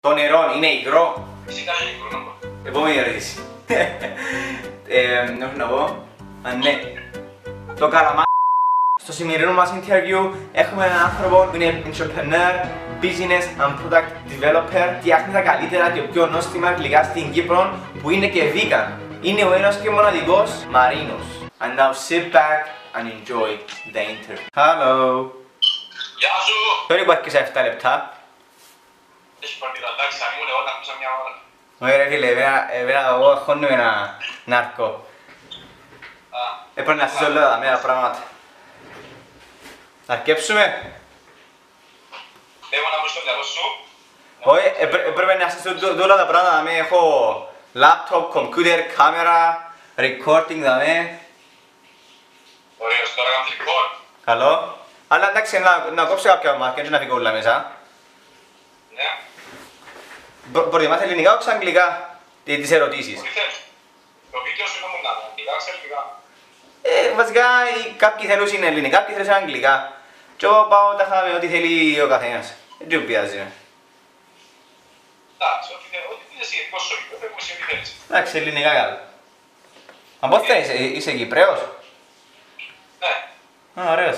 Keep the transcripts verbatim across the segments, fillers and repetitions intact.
Το νερό είναι υγρό. Φυσικά είναι υγρό. Επόμενη ερώτηση. ε, όχι να πω. Α, ναι. Το καλαμά. Στο σημερινό μας interview έχουμε έναν άνθρωπο που είναι entrepreneur, business and product developer. Φτιάχνει τα καλύτερα και πιο νόστιμα γλυκά στην Κύπρο που είναι και vegan. Είναι ο ένας και μοναδικός Marinos. And now sit back and enjoy the interview. Hello. Γεια σου! Τώρα υπάρχει σε επτά λεπτά. Έχει παρτίδα, εντάξει, αν ήμουν εγώ να ακούσα μια ώρα. Όχι ρε φίλε, εμένα εγώ αγχώνομαι να έρχω. Έπρεπε να στήσω όλα τα μία πράγματα. Να αρκέψουμε. Έχω να βρω στο μυαλό σου. Όχι, έπρεπε να στήσω όλα τα πράγματα. Έχω laptop, computer, κάμερα, recording δαμέ. Ωραίος, τώρα κάνεις record. Καλό. Αλλά εντάξει, να κόψω κάποια μάτια και να φύγω όλα μέσα. Ναι. Προτιμάς ελληνικά ή αγγλικά τις ερωτήσεις? Ό,τι θέλεις. Το βίντεο σου είναι μόνο αγγλικά, ξελικά. Ε, βασικά κάποιοι θέλουν είναι ελληνικά, κάποιοι θέλουν αγγλικά. Και εγώ πάω τα χάμε ό,τι θέλει ο καθένας. Δεν πειράζει. Εντάξει, ό,τι θέλεις εσύ, πόσο είναι, δεν μου θέλεις. Εντάξει, ελληνικά καλά. Μα πώς θα είσαι, είσαι Κυπρέος? Ναι. Α, ωραίος.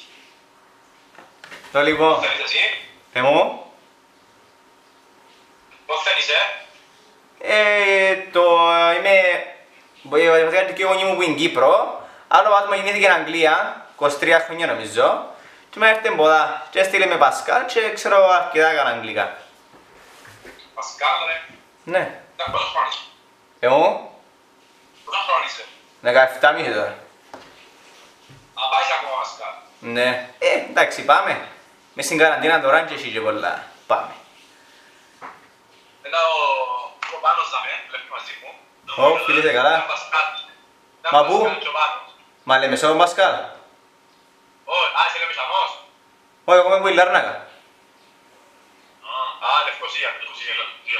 Το λοιπόν, Θέλεις εσύ. παι μου. Πώς θέλεις, ε. Ε, το είμαι, βασικά και ο γονεί μου που είναι Κύπρο. Άλλο άτομα γεννήθηκε στην Αγγλία, είκοσι τρία χρόνια νομίζω. Και με έρθει εμποδά και έστειλε με Πασκάλ και ξέρω αρκετά καλά αγγλικά. Πασκάλ, ρε. Ναι. Εντάξει, πόσο χρόνος είσαι. Εγώ, Πόσο χρόνος είσαι. δεκαεπτά μισή τώρα. Α, πάεις ακόμα Πασκάλ. Ναι. Ε, εντάξει, πάμε. Μες στην καραντίνα τώρα και εσύ και πολλά. Πάμε. Μετά ο Πάνος θα με, βλέπει μαζί μου. Ω, φίλε, είσαι καλά. Μα πού? Μα λέμε σώμα Πασκάλ. Όχι, α, είσαι Λεμισανός. Όχι, εγώ είμαι που η Λάρνακα. Α, Λευκοσία, Λευκοσία, Λευκοσία.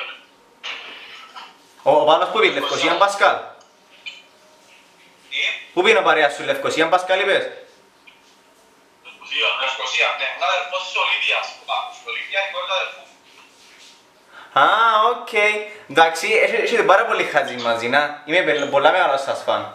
Ο Πάνος που είπε, Λευκοσία Πασκάλ. Τι? Πού πήγαινε ο παρέας σου, Λευκοσία Πασκάλ είπες? Λευκοσία, Λευκοσία, ναι. Ο αδερφός της Ολίβιας, ο Πάνος. Η Ολίβια είναι η κόρη του αδερφού. Α, οκ. Εντάξει, έχετε πάρα πολύ χατζή μαζί, να. Είμαι πολλά μεγάλος σας φαν.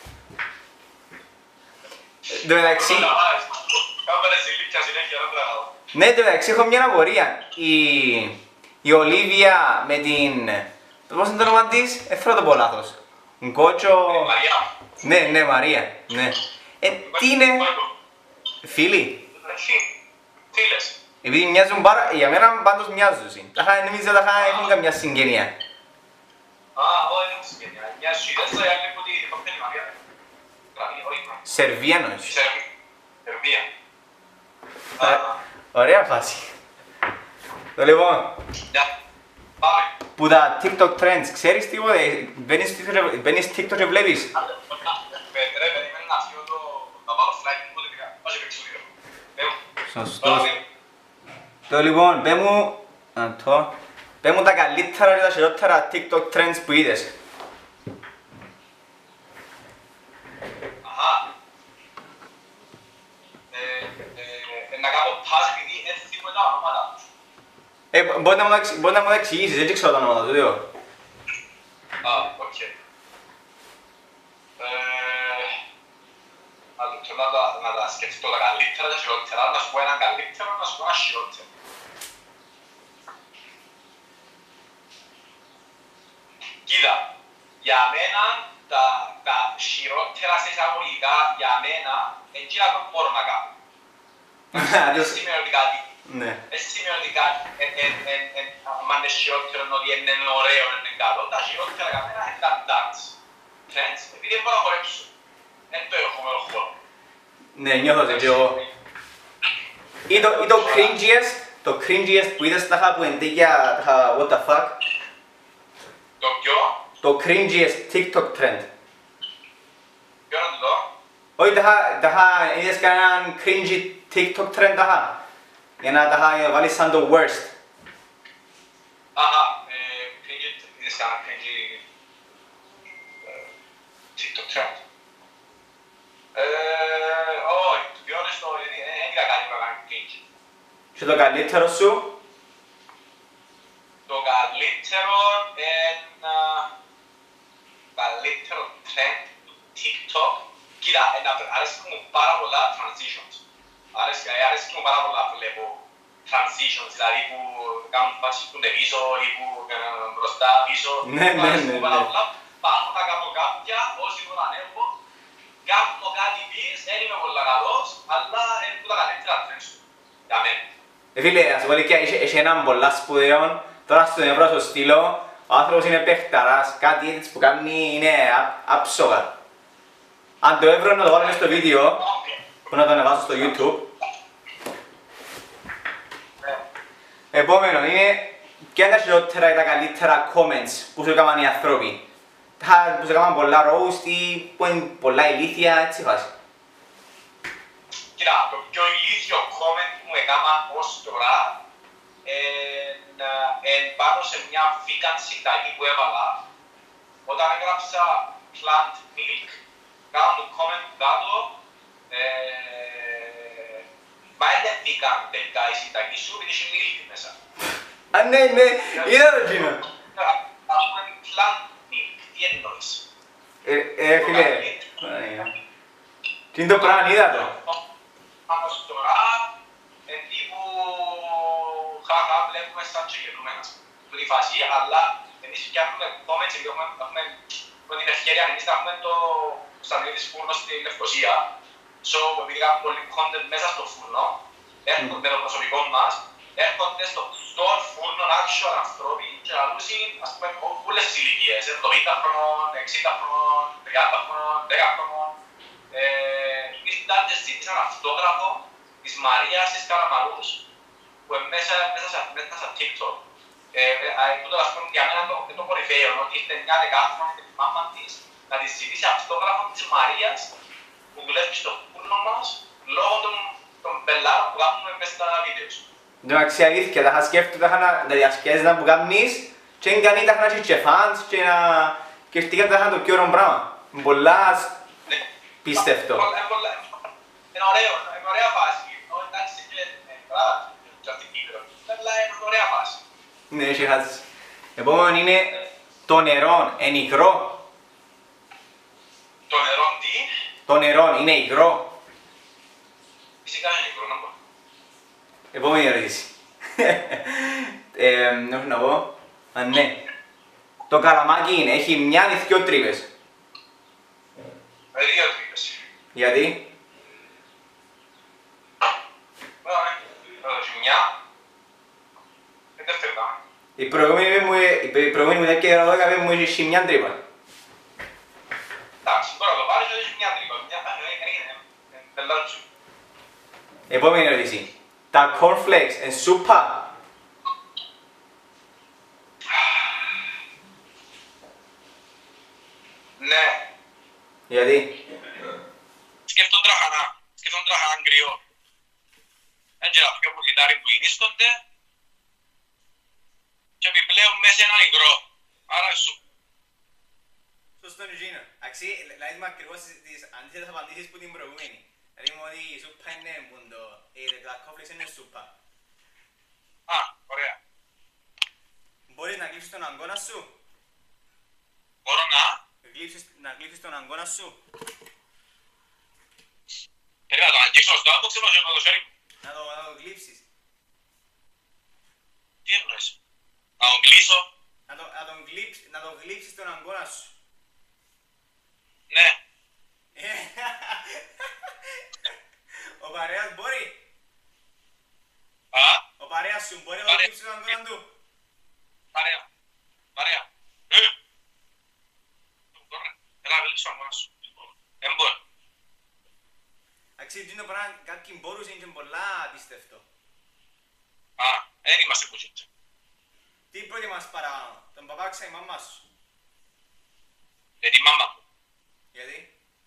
Εν τω μεταξύ... Κάμερες ηλίκια συνέχεια, δεν τρέχω. Ναι, εν τω μεταξύ έχω μια απορία. Η... η Ολίβια με την... Πώς είναι το όνομα της? Έφερα το πω λάθος. Γκότσο... Μαριά. Ναι, ναι, Μαρία. Ναι. Ε, τι είναι... Φίλοι. Φίλες. Επειδή μοιάζουν πάρα... Για μένα πάντως μοιάζουν. Τα νομίζω τα έχουν καμιά συγγενεία. Α, όχι, δεν μου συγγενεία. Μια Σουηδέζα, η άλλη που τη κοπέλη Μαρία. Σερβία νοείς. Σερβία. Ωραία φάση. Το λοιπόν, Πάμε. που τα TikTok trends, ξέρεις τίποτε, μπαίνεις TikTok και βλέπεις. Πέτρε, περιμένει να φύγω να βάλω flight μου πολιτικά. Ας επέξω δύο. Σωστός. Το λοιπόν, πέ μου, να το, πέ μου τα καλύτερα και τα χειρότερα TikTok trends που είδες. Αχα. Να κάνω pass επειδή δεν θυμώ τα ονόματα τους. Ε, μπορεί να μου τα εξηγήσεις, δεν ξέρω τα ονόματα του, δύο. Α, οκ. Να τα σκεφτώ τα καλύτερα και χειρότερα, να σου πω έναν καλύτερο, να σου πω ένα χειρότερο. Κοίτα, για μένα τα χειρότερα σε εισαγωγικά, για μένα, εκείνα που μπορώ να κάνω. Δεν σημαίνει ότι κάτι. Δεν σημαίνει ότι κάτι, αν είναι χειρότερο, ότι είναι ωραίο, είναι καλό. Τα χειρότερα για μένα είναι τα dance. Trends, επειδή δεν μπορώ να χορέψω. Δεν το έχω με το χώρο. Ναι, νιώθω και εγώ. Ή το cringiest, το cringiest που είδες τα που εντύχια τα what the fuck. Το ποιο? Το cringiest TikTok trend. Ποιο είναι το? Όχι, τα είδες κανέναν cringy TikTok trend τα για να τα βάλεις σαν το worst. Αχα, cringy, είδες κανένα cringy TikTok trend. Όχι, to be honest, δεν είδα κάτι που έκανε cringe. Και το καλύτερο σου? Το καλύτερο είναι καλύτερο trend του TikTok. Κοίτα, αρέσει μου πάρα πολλά transitions. Αρέσει μου πάρα πολλά βλέπω transitions, δηλαδή που κάνουν φάσεις που είναι πίσω ή που μπροστά πίσω. Ναι, ναι, ναι. Πάνω θα κάνω κάποια, όσοι μπορώ να ανέβω. Κάνω κάτι πεις, δεν είμαι πολύ καλός, αλλά είναι που τα καλύτερα trends για μένα. Ε, φίλε, ας πω ότι έχει έναν πολλά σπουδαίο, τώρα στον ευρώ στο στήλο, ο άνθρωπος είναι παίχταρας, κάτι έτσι που κάνει είναι άψογα. Αν το ευρώ να το βάλω στο βίντεο, που να το ανεβάσω στο YouTube. Επόμενο είναι, ποια είναι τα χειρότερα ή τα καλύτερα comments που σου έκαναν οι άνθρωποι. Τα που σου έκαναν πολλά roast ή που είναι πολλά ηλίθια, έτσι φάση. Κοίτα, το πιο ηλίθιο comment που μου έκαναν ως τώρα είναι πάνω σε μια vegan συνταγή που έβαλα. Όταν έγραψα plant milk, κάνω το comment που κάτω, μα είναι vegan τελικά η συνταγή σου, επειδή έχει milk μέσα. Α, ναι, ναι, είδα το κοινό. Ας πούμε plant milk, τι εννοείς. Ε, φίλε, τι είναι το πράγμα, είδα το. Πάνω τώρα, τύπου χαχα βλέπουμε σαν και γελούμε του τη φάση, αλλά εμείς φτιάχνουμε comments και έχουμε την ευκαιρία εμείς να έχουμε το Konstantinides φούρνο στη Λευκοσία. So, επειδή κάνουμε πολύ content μέσα στο φούρνο, έρχονται το προσωπικό μας, έρχονται στο φούρνο actual ανθρώποι και λαλούσιν, ας πούμε, όλες τις ηλικίες, εβδομήντα χρονών, εξήντα χρονών, τριάντα χρονών, δέκα χρονών. Ήρθαν και ζήτησαν αυτόγραφο της Μαρίας της Καραμαλούς, που μέσα στα TikTok. Τούτο, ας πούμε, για μένα είναι το κορυφαίο, ότι ήρθε μια δεκάχρονη με τη μάμα της να της ζητήσει αυτόγραφο της Μαρίας που δουλεύει στο φούρνο μας, λόγω των πελάρων που κάνουμε μέσα στα βίντεο. Εντάξει, αλήθεια, τα σκέφτομαι τα διασκέδαστα που κάνεις και είναι κανεί τα να και φαντς και να σκεφτήκαν τα το πιο ωραίο πράγμα. Πολλά πίστευτο. Είναι ωραίο, είναι ωραία φάση. Εντάξει, και αυτή Κύπρο, αλλά είναι ωραία φάση. Ναι, έχει χάσει. Επόμενο είναι το νερό, είναι υγρό. Το νερό τι? Το νερό είναι υγρό. Φυσικά είναι υγρό, να πω. Επόμενη ερώτηση. ε, όχι να πω. Α, ναι. Το καλαμάκι είναι, έχει μια ή δυο τρύπες. Με δύο τρύπες. Γιατί? Η προηγούμενη μου, η προηγούμενη μου δέκα ευρώ μου είχε μια τρύπα. Εντάξει, τώρα το πάρεις και έχει μια τρύπα. Μια είναι πελάτσου. Επόμενη ερώτηση. Τα cornflakes είναι σούπα. Ναι. Γιατί? Σκέφτον τραχανά. Σκέφτον τραχανά γκριό. Έτσι να πιο πουλιτάρι που γινήσκονται και επιπλέον μέσα έναν υγρό. Άρα σου. Σωστό είναι Γino. Αξί, δηλαδή είμαι ακριβώς τις αντίθετες απαντήσεις που την προηγούμενη. Δηλαδή μου ότι η σούπα είναι μπουντο, τα cornflakes είναι σούπα. Α, ωραία. Μπορείς να γλύψεις τον αγκώνα σου. Μπορώ να? Να γλύψεις τον αγκώνα σου. Περίμενα το αγγίξω στο άτομο και να το χέρι μου. Να το, να το γλύψεις. Τι εννοείς? Να τον κλείσω? Να, το, να, τον γλύψ, να το γλύψεις τον αγκώνα σου. Ναι. Ο παρέας μπορεί. Α? Ο παρέας σου μπορεί να το γλύψεις τον αγκώνα του. Παρέα. Παρέα. Έλα γλύψεις τον αγκώνα σου. Δεν μπορεί. Αξίζει, το πράγμα κάποιοι μπορούσε είναι πολλά απίστευτο. Α, δεν είμαστε που ζήτω. Τι προτιμάς παραπάνω, τον παπά ή η μαμά σου? Για τη μάμα μου. Γιατί?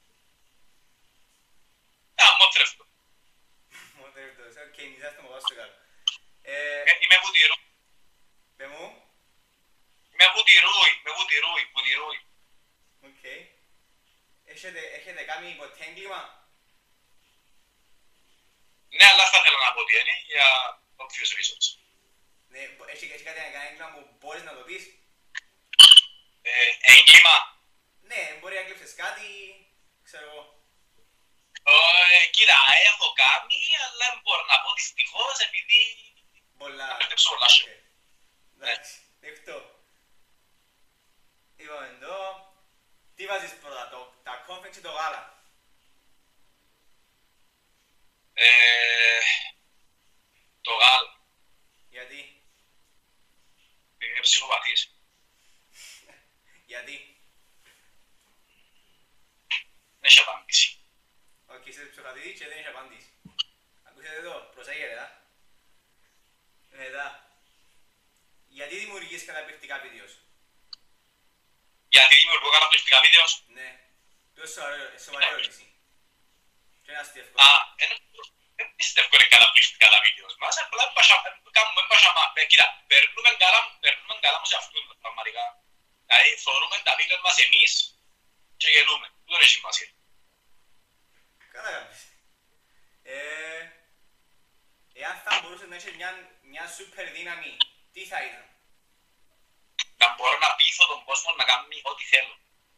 Α, μότρευτο. Μότρευτο, οκ, μιζάς τον παπά σου κάτω. Είμαι βουτυρούι. Πε μου? Είμαι βουτυρούι, είμαι βουτυρούι, βουτυρούι. Οκ. Έχετε κάνει ποτέ έγκλημα? Ναι, αλλά θα ήθελα να πω τι είναι για όποιους reasons. Ναι, έχει κάτι να κάνει έγκλημα που μπορείς να το πεις? πεις. Ε, έγκλημα. Ναι, μπορεί να κλείψεις κάτι, ξέρω εγώ. Ε, κοίτα, έχω κάνει, αλλά δεν μπορώ να πω δυστυχώς επειδή... Πολλά. Να πέτρεψω πολλά σου. Εντάξει, δεκτό. Είπαμε εδώ, τι βάζεις πρώτα, το, τα κόμφεξ ή το γάλα. Ε, το γάλα. Γιατί. Είναι ψυχοπαθής. Γιατί. Δεν έχει απάντηση. Οκ, είσαι ψυχοπαθής και δεν έχει απάντηση. Ακούσατε εδώ, προσέχετε, α. Μετά. Γιατί δημιουργείς καταπληκτικά βίντεο. Γιατί δημιουργώ καταπληκτικά βίντεο. Ναι. Τόσο σοβαρή ερώτηση. Και ένα αστιεύκο. Α, δεν πιστεύω είναι καταπληκτικά τα βίντεο μας. Απλά κάνουμε πασαμά. Κοίτα, περνούμε καλά όμως αυτούς πραγματικά. Δηλαδή θεωρούμε τα βίντεο μας εμείς και γελούμε. Δεν έχει σημασία. Καλά κάνεις. Εάν θα μπορούσες να έχεις μια σούπερ δύναμη, τι θα ήταν. Να μπορώ να πείθω τον κόσμο να κάνει ό,τι θέλω.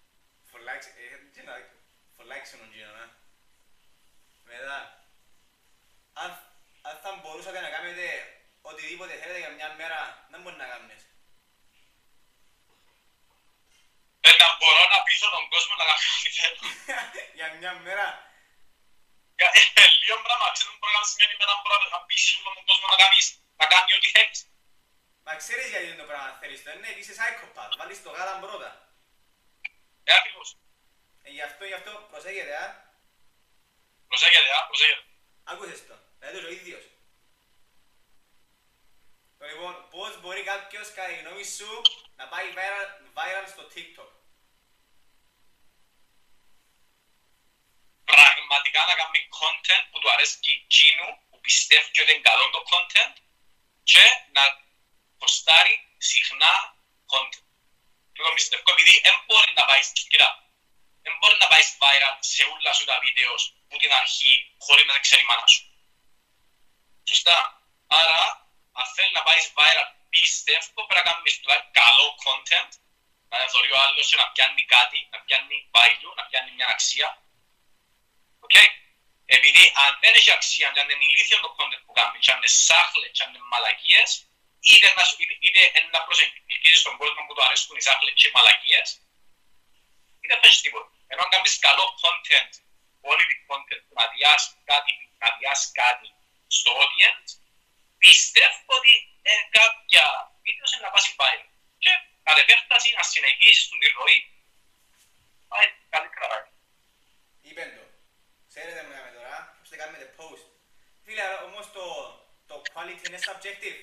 Φολάξε τον Gino, ναι. Μετά, αν θα μπορούσατε να κάνετε οτιδήποτε θέλετε για μια μέρα, δεν μπορεί να κάνεις. Ε, να μπορώ να πείσω τον κόσμο να κάνει ό,τι θέλω. Για μια μέρα. Ε, λίγο πράγμα, ξέρουν μπορεί να σημαίνει με έναν πράγμα να πείσεις τον κόσμο να κάνει ό,τι θέλεις. Μα ξέρεις γιατί είναι το πράγμα θέλεις το, ναι, είσαι psychopath, βάλεις το γάλα πρώτα. Ε, ακριβώς. Ε, γι' αυτό, γι' αυτό, προσέχετε, α. Προσέχετε, α, προσέχετε. Άκουσες το, δηλαδή το ο ίδιος. Λοιπόν, πώς μπορεί κάποιος, κατά τη γνώμη σου, να πάει viral, viral στο TikTok. Πραγματικά να κάνει content που του αρέσει και εκείνου, που πιστεύει ότι είναι καλό το content και να ποστάρει συχνά content. Και το πιστεύω επειδή δεν μπορεί να πάει, κοίτα, δεν μπορεί να πάει viral σε όλα σου τα βίντεο που την αρχή χωρίς να ξέρει η μάνα σου. Σωστά. Άρα, αν θέλει να πάει viral, πιστεύω πρέπει να κάνεις καλό content, να θεωρεί ο άλλος και να πιάνει κάτι, να πιάνει value, να πιάνει μια αξία. Okay. Επειδή αν δεν έχει αξία, αν είναι ηλίθιο το content που κάνει, αν είναι σάχλες, αν είναι μαλακίες, είτε να, είτε, είτε να προσεγγίσεις τον κόσμο που του αρέσουν οι σάχλες και οι μαλακίες, είτε δεν έχεις τίποτα. Ενώ αν κάνεις καλό content, quality content, να διάσεις κάτι, να διάσεις κάτι στο audience, πιστεύω ότι ε, κάποια βίντεο είναι να πάσει viral. Και κατ' επέκταση να συνεχίσεις την ροή, πάει καλύτερα. Είπεν το. Ξέρετε μου κάνουμε τώρα, ώστε κάνουμε το post. Φίλε, όμως το, το quality είναι subjective.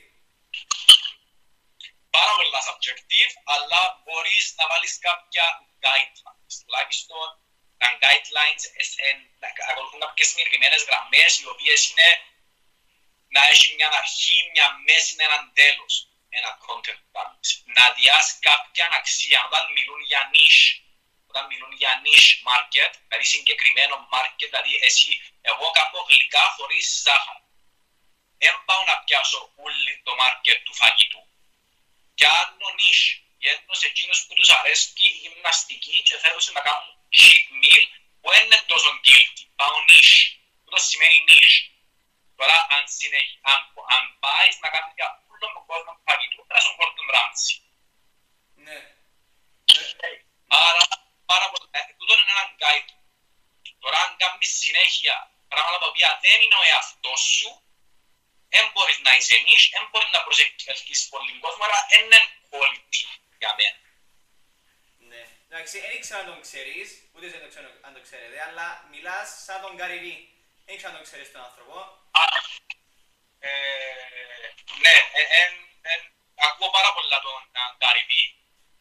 Πάρα πολλά subjective, αλλά μπορείς να βάλεις κάποια guidelines. Τουλάχιστον τα guidelines ακολουθούν κάποιες συγκεκριμένες γραμμές, οι οποίες είναι να έχει μια αρχή, μια μέση, έναν τέλος. Ένα content που κάνεις. Να διάσει κάποια αξία, όταν μιλούν για niche. Όταν μιλούν για niche market, δηλαδή συγκεκριμένο market, δηλαδή εσύ, εγώ κάνω γλυκά χωρίς ζάχαρη. Δεν πάω να πιάσω όλη το market του φαγητού. Και άλλο niche, γέννω σε εκείνους που τους αρέσει η γυμναστική και θέλουν να κάνουν cheat meal που δεν είναι τόσο guilty. Πάω niche. Αυτό σημαίνει niche. Τώρα, αν, συνεχ... αν, αν πάεις να κάνεις για όλο τον κόσμο του φαγητού, θα σου πω τον ράμψη. Ναι. Άρα, πάρα πολλά. Τούτο είναι έναν guide. Τώρα, αν κάνεις συνέχεια πράγματα τα οποία δεν είναι ο εαυτός σου, δεν μπορείς να είσαι niche, δεν μπορείς να προσεγγίσεις πολύ κόσμο, άρα δεν είναι quality για μένα. Ναι. Εντάξει, δεν ήξερα αν τον ξέρεις, ούτε δεν ξέρω αν το ξέρετε, αλλά μιλάς σαν τον Kyri. Δεν ήξερα αν τον ξέρεις τον άνθρωπο. Α, ε, ναι, ε, ε, ε, ακούω πάρα πολλά τον Kyri.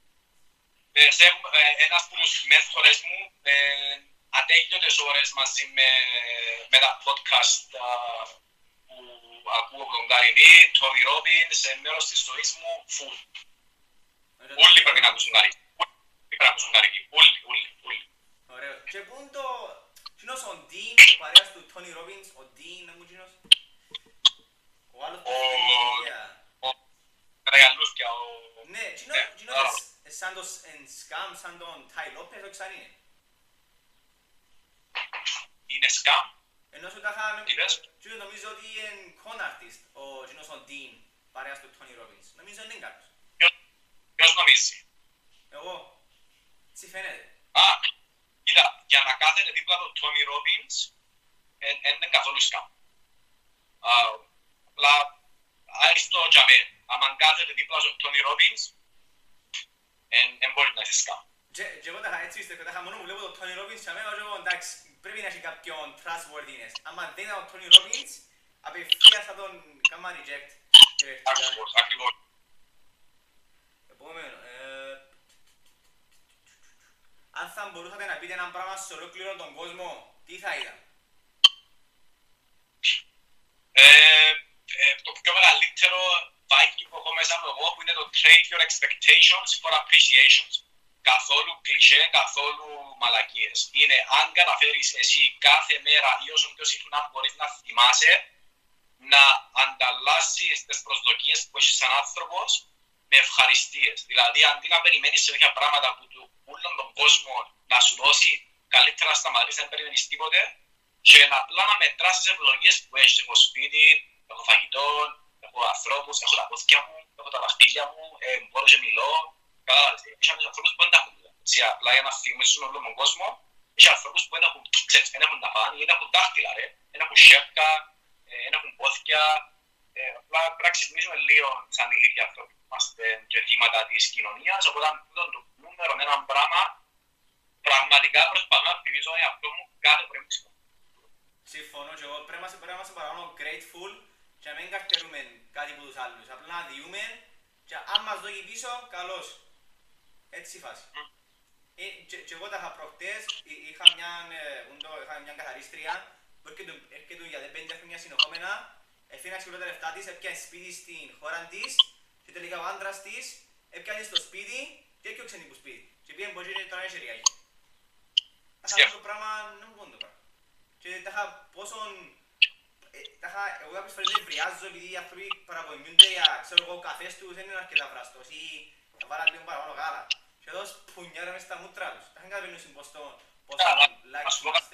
Ένας από τους μέντορες μου ε, ατέλειωτες ώρες μαζί με, με τα podcast uh, που ακούω από τον Kyri, τον Robbins, σε μέρος της ζωής μου, full. Όλοι πρέπει να ακούσουν Kyri. Όλοι πρέπει να ακούσουν Kyri. Όλοι, όλοι, όλοι. Ωραίο. Και πού είναι το... Κοινός ο Dean, ο παρέας του Tony Robbins, ο Dean, δεν μου κοινός. Ο άλλος που είναι η ηλικία. μεγαλούθια ο... Ναι, κοινό σαν το σκάμ, σαν τον Τάι Λόπες, όχι σαν είναι. Είναι σκάμ. Ενώ σου τα είχα... Τι πες? Και νομίζω ότι είναι con artist, ο κοινός ο Dean, παρέας του Tony Robbins. Νομίζω είναι κάποιος. Ποιος νομίζει? Εγώ. Τι φαίνεται. Α, κοίτα, για να κάθεται δίπλα του Tony Robbins, δεν είναι καθόλου σκάμ. Απλά, άριστο για μέ. Αν κάθεται δίπλα του Tony Robbins, δεν μπορεί να είσαι σκάμ. Και εγώ τα είχα έτσι, τα είχα μόνο που βλέπω τον Tony Robbins και αμέσως εγώ εντάξει, πρέπει να έχει κάποιον trustworthiness. Άμα δεν ήταν ο Tony Robbins, απευθείας θα τον κάμα reject. Ακριβώς, ακριβώς. Επόμενο, αν θα μπορούσατε να πείτε ένα πράγμα σε ολόκληρο τον κόσμο, τι θα ήταν? Το πιο μεγαλύτερο vibe που έχω μέσα μου εγώ που είναι το trade your expectations for appreciations. Καθόλου κλισέ, καθόλου μαλακίες. Είναι αν καταφέρεις εσύ κάθε μέρα ή όσο πιο συχνά μπορείς να θυμάσαι να ανταλλάσσεις τις προσδοκίες που έχεις σαν άνθρωπος με ευχαριστίες. Δηλαδή αντί να περιμένεις σε τέτοια πράγματα που του όλον τον κόσμο να σου δώσει, καλύτερα να σταματήσεις να περιμένεις τίποτε και να απλά να μετράσεις τις ευλογίες που έχεις. Έχω σπίτι, έχω φαγητό, έχω ανθρώπους, έχω τα πόθηκια μου, έχω τα δαχτύλια μου, ε, μπορώ και μιλώ. Έχει ανθρώπους που δεν τα έχουν. Απλά για να θυμίσουν όλο τον κόσμο, έχει ανθρώπους που δεν έχουν, ξέρεις, δεν έχουν τα πάνε, δεν έχουν δάχτυλα, ρε, δεν έχουν σέρκα, δεν έχουν πόθηκια. Απλά πρέπει να ξυπνήσουμε λίγο σαν οι ίδιοι άνθρωποι. Είμαστε και θύματα της κοινωνίας, οπότε αυτό το νούμερο ένα πράγμα πραγματικά προσπαθώ να θυμίζω τον εαυτό μου κάθε πρωί μου ξυπνώ. Συμφωνώ και εγώ πρέπει να είμαστε παραπάνω grateful και να μην καρτερούμε κάτι από τους άλλους. Απλά να διούμε και αν μας δώσει πίσω, καλώς. Έτσι η φάση. Mm. Ε, και, και εγώ τα είχα προχτές, είχα μια, ε, μια καθαρίστρια που έρχεται για πέντε χρόνια συνεχόμενα, εφήναξε όλα τα λεφτά της, έπιανε σπίτι στην χώρα της και τελικά ο άντρας της έπιανε στο σπίτι και έκιωξε την σπίτι. Και πήγαινε μπορεί και τώρα έχει ριάγει. Αυτό το πράγμα δεν μπορώ να το κάνω. Και τα είχα πόσον... Τα είχα, εγώ κάποιες φορές δεν βριάζω επειδή οι άνθρωποι παραπονιούνται για ξέρω εγώ καφές τους δεν είναι αρκετά βραστός ή θα βάλα λίγο παραπάνω γάλα. Και εδώ σπουνιάρω μες στα μούτρα τους. Τα είχαν καταλαβαίνουν πόσο like είμαστε.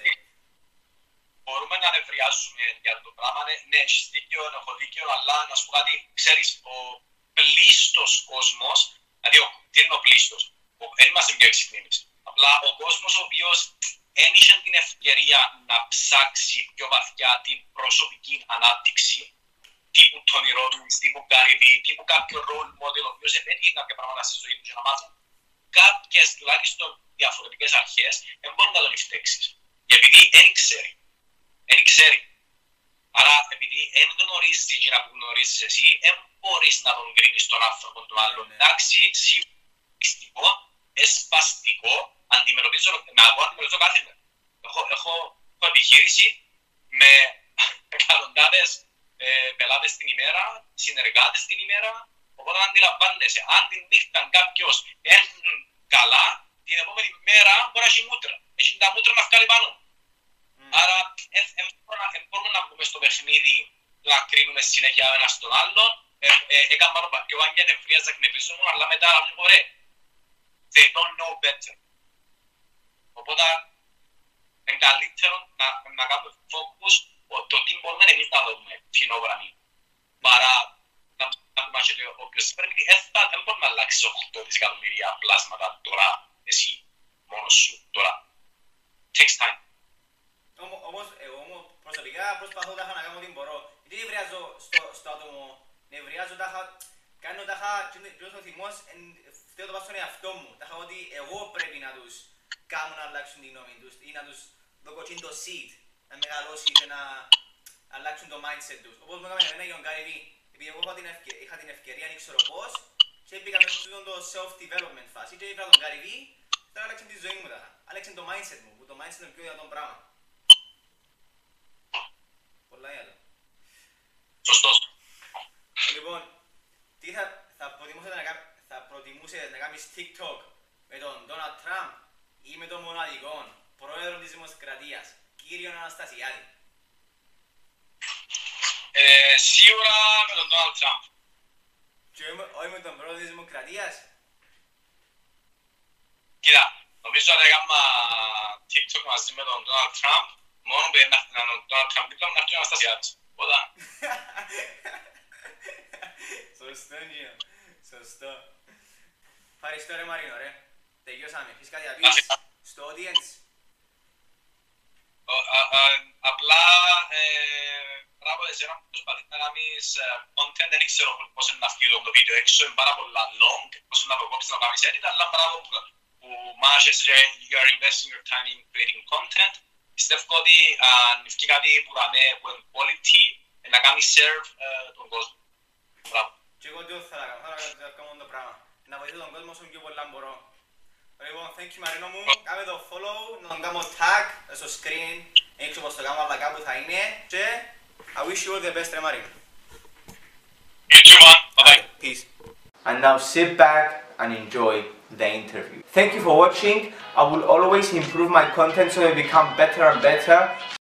Μπορούμε να νευριάζουμε για το πράγμα, ναι, έχεις δίκιο, έχω δίκιο, αλλά να σου πω κάτι, ξέρεις, ο πλήστος κόσμος, δηλαδή τι είναι ο πλήστος, δεν είμαστε πιο έξυπνοι εμείς. Απλά ο κόσμος ο οποίος δεν είχε την ευκαιρία να ψάξει πιο βαθιά την προσωπική ανάπτυξη, τύπου Tony Robbins, τύπου Kyri, τύπου κάποιο role model, ο οποίος επέτυχε κάποια πράγματα στη ζωή του για να μάθουν κάποιες τουλάχιστον διαφορετικές αρχές, δεν μπορεί να τον ευτέξεις. Γιατί δεν ξέρει. Δεν ξέρει. Άρα, επειδή δεν τον γνωρίζεις εκείνα που γνωρίζεις εσύ, δεν μπορείς να τον κρίνεις τον άνθρωπο του άλλου. Εντάξει, σίγουρα, εσπαστικό, αντιμετωπίζω, με εγώ αντιμετωπίζω κάθε μέρα. Έχω, έχω, έχω επιχείρηση με εκατοντάδες ε, πελάτες την ημέρα, συνεργάτες την ημέρα, οπότε αντιλαμβάνεσαι. Αν τη νύχτα κάποιος είναι καλά, την επόμενη μέρα μπορεί να έχει μούτρα. Έχει τα μούτρα να βγάλει πάνω. Mm. Άρα, δεν μπορούμε να μπούμε στο παιχνίδι να κρίνουμε συνέχεια ο ένας τον άλλον. Έκανα πάνω και ο Άγγια δεν φριάζα και με πίσω μου, αλλά μετά μου πω ρε, they don't know better. Οπότε, είναι καλύτερο να, να κάνουμε focus το τι μπορούμε εμείς να δούμε κοινό γραμμή. Παρά να κάνουμε και όποιος πρέπει, δεν μπορεί να αλλάξει οκτώ δισεκατομμύρια πλάσματα τώρα, εσύ, μόνος σου, τώρα. Takes time. Όμως, εγώ προσωπικά προσπαθώ να κάνω ό,τι μπορώ. Γιατί νευριάζω στο, στο άτομο, νευριάζω τάχα, κάνω τάχα, και ο θυμός, φταίω το πάω στον εαυτό μου. Τάχα ότι εγώ πρέπει να τους κάνω να αλλάξουν την γνώμη τους ή να τους δοκοτσίν το seed, να μεγαλώσει και να αλλάξουν το mindset τους. Όπως μου έκαμε εμένα για τον Kyri, επειδή εγώ είχα την, ευκαι, είχα την ευκαιρία, δεν ξέρω πώς, και πήγα μέσα στο το self-development φάση και είπα τον Kyri, τώρα άλλαξε τη ζωή μου τάχα, άλλαξε το mindset μου, που το mindset είναι πιο δυνατό πράγμα. Πολλά για το. Σωστός. Λοιπόν, τι θα, θα, προτιμούσατε να, θα προτιμούσατε να κάνεις TikTok με τον Donald Trump ή με τον μοναδικό πρόεδρο της Δημοκρατίας, κύριο Αναστασιάδη? Ε, σίγουρα με τον Donald Trump. Και όχι με τον πρόεδρο της Δημοκρατίας. Κοίτα, νομίζω ότι έκανα TikTok μαζί με τον Donald Trump, μόνο που είναι τον Donald Trump δίπλα μου να έρθει ο Αναστασιάδης. Οπότε. Σωστό, Νίο. Σωστό. Ευχαριστώ ρε Μαρίνο ρε. Τελειώσαμε. Έχεις κάτι να πεις στο audience? Απλά πράγμα εσένα που προσπαθείς να κάνεις content, δεν ξέρω πώς είναι να φύγει το βίντεο έξω, είναι πάρα πολλά long, πώς είναι να προκόψεις να κάνεις edit, αλλά πράγμα που μάχεσαι και you are investing your time in creating content. Πιστεύω ότι αν βγει κάτι που δαμε που είναι quality, να κάνει serve τον κόσμο. Μπράβο. Και εγώ τι θα κάνω, θα κάνω το πράγμα. Να βοηθήσω τον κόσμο όσο πιο πολλά μπορώ. Λοιπόν, thank you Μαρίνο μου, κάμε το follow, να τον κάνω tag στο screen, έξω πως το κάνω αλλά κάπου θα είναι και I wish you all the best ρε Μαρίνο. You too man, bye bye. Peace. And now sit back and enjoy the interview. Thank you for watching. I will always improve my content so it become better and better.